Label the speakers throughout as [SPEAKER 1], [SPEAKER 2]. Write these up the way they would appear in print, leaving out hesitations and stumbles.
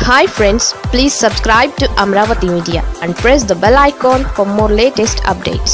[SPEAKER 1] Hi friends, please subscribe to Amaravathi Media and press the bell icon for more latest updates.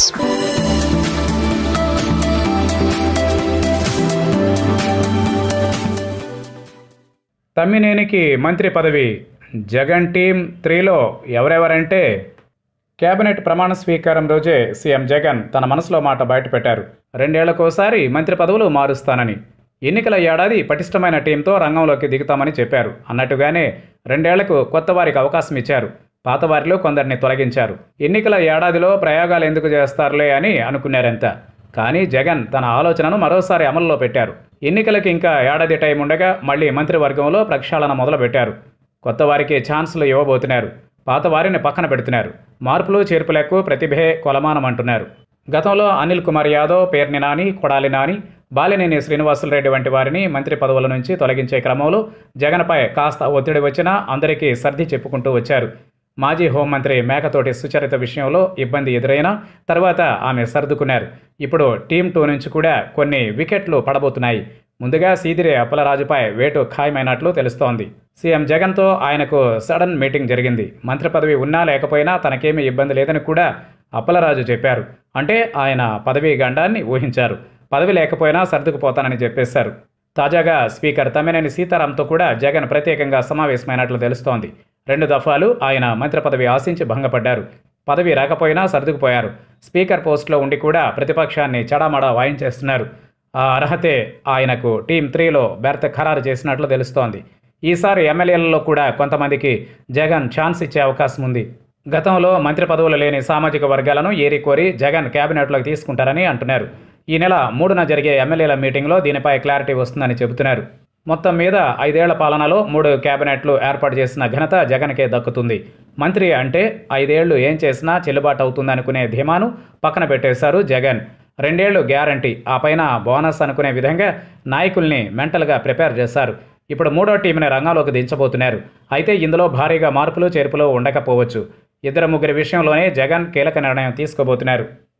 [SPEAKER 2] తమ్మినేనికి మంత్రి పదవి. Jagan team 3లో ఎవరెవరంటే cabinet ప్రమాణ స్వీకారం రోజే సీఎం జగన్ తన మనసులో మాట బయటపెట్టారు. 2 ఏళ్లకోసారి మంత్రి పదవులు మారుస్తానని. ఎన్నికల ఏడాది పటిష్టమైన టీంతో రంగంలోకి దిగుతామని చెప్పారు. అన్నట్టుగానే 2 ఏళ్లకు కొత్త వారికి అవకాశం ఇచ్చారు. పాత వారిలో కొందరిని తొలగించారు. ఎన్నికల ఏడాదిలో ప్రయోగాలు ఎందుకు చేస్తారులే అని అనుకున్నారంతా. కానీ జగన్ తన ఆలోచనను మరోసారి అమల్లో పెట్టారు. ఎన్నికలకి ఇంకా ఏడాది టైం ఉండగా మళ్లీ మంత్రివర్గంలో ప్రక్షాళన మొదలుపెట్టారు. కొత్త వారికి ఛాన్సులు ఇవ్వబోతున్నారు. పాత వారిని పక్కన పెడుతున్నారు. మార్పులు చేర్పులకు ప్రతిభే కొలమానం అంటున్నారు. గతంలో అనిల్ కుమార్ యాదవ్, పేర్ని నాని, కొడాలి నాని, బాలినేని శ్రీనివాసులరెడ్డి వంటి వారిని మంత్రి పదవుల నుంచి తొలగించే క్రమంలో జగన్పై కాస్త ఒత్తిడి వచ్చినా అందరికీ సర్ది చెప్పుకుంటూ వచ్చారు. మాజీ హోంమంత్రి మేకతోటి సుచరిత విషయంలో ఇబ్బంది ఎదురైనా తర్వాత ఆమె సర్దుకున్నారు. ఇప్పుడు టీం 2 నుంచి కూడా కొన్ని వికెట్లు పడబోతున్నాయి. ముందుగా సీదిరి అప్పలరాజుపై వేటు ఖాయమైనట్లు తెలుస్తోంది. సీఎం జగన్తో ఆయనకు సడన్ మీటింగ్ జరిగింది. మంత్రి పదవి ఉన్నా లేకపోయినా తనకేమీ ఇబ్బంది లేదని కూడా అప్పలరాజు చెప్పారు. అంటే ఆయన పదవీ గండాన్ని ఊహించారు. పదవి లేకపోయినా సర్దుకుపోతానని చెప్పేశారు. తాజాగా స్పీకర్ తమ్మినేని సీతారాంతో కూడా జగన్ ప్రత్యేకంగా సమావేశమైనట్లు తెలుస్తోంది. 2 దఫాలు ఆయన మంత్రి పదవి ఆశించి భంగపడ్డారు. పదవి రాకపోయినా సర్దుకుపోయారు. స్పీకర్ పోస్టులో ఉండి కూడా ప్రతిపక్షాన్ని చడామడా వాయించేస్తున్నారు. ఆ అర్హతే ఆయనకు టీం 3లో బెర్త్ ఖరారు చేసినట్లు తెలుస్తోంది. ఈసారి ఎమ్మెల్యేలలో కూడా కొంతమందికి జగన్ ఛాన్స్ ఇచ్చే అవకాశం ఉంది. గతంలో మంత్రి పదవులు లేని సామాజిక వర్గాలను ఏరికోరి జగన్ కేబినెట్లోకి తీసుకుంటారని అంటున్నారు. ఈ నెల 3న జరిగే ఎమ్మెల్యేల మీటింగ్లో దీనిపై క్లారిటీ వస్తుందని చెబుతున్నారు. మొత్తం మీద 5 ఏళ్ల పాలనలో 3 కేబినెట్లు ఏర్పాటు చేసిన ఘనత జగన్కే దక్కుతుంది. మంత్రి అంటే 5 ఏళ్లు ఏం చేసినా చెల్లుబాటు అవుతుందనుకునే ధీమాను పక్కన పెట్టేశారు జగన్. 2 ఏళ్లు గ్యారంటీ, ఆ పైన బోనస్ అనుకునే విధంగా నాయకుల్ని మెంటల్గా ప్రిపేర్ చేశారు. ఇప్పుడు 3వ టీంని రంగంలోకి దించబోతున్నారు. అయితే ఇందులో భారీగా మార్పులు చేర్పులు ఉండకపోవచ్చు. 2-3 విషయంలోనే జగన్ కీలక నిర్ణయం తీసుకోబోతున్నారు.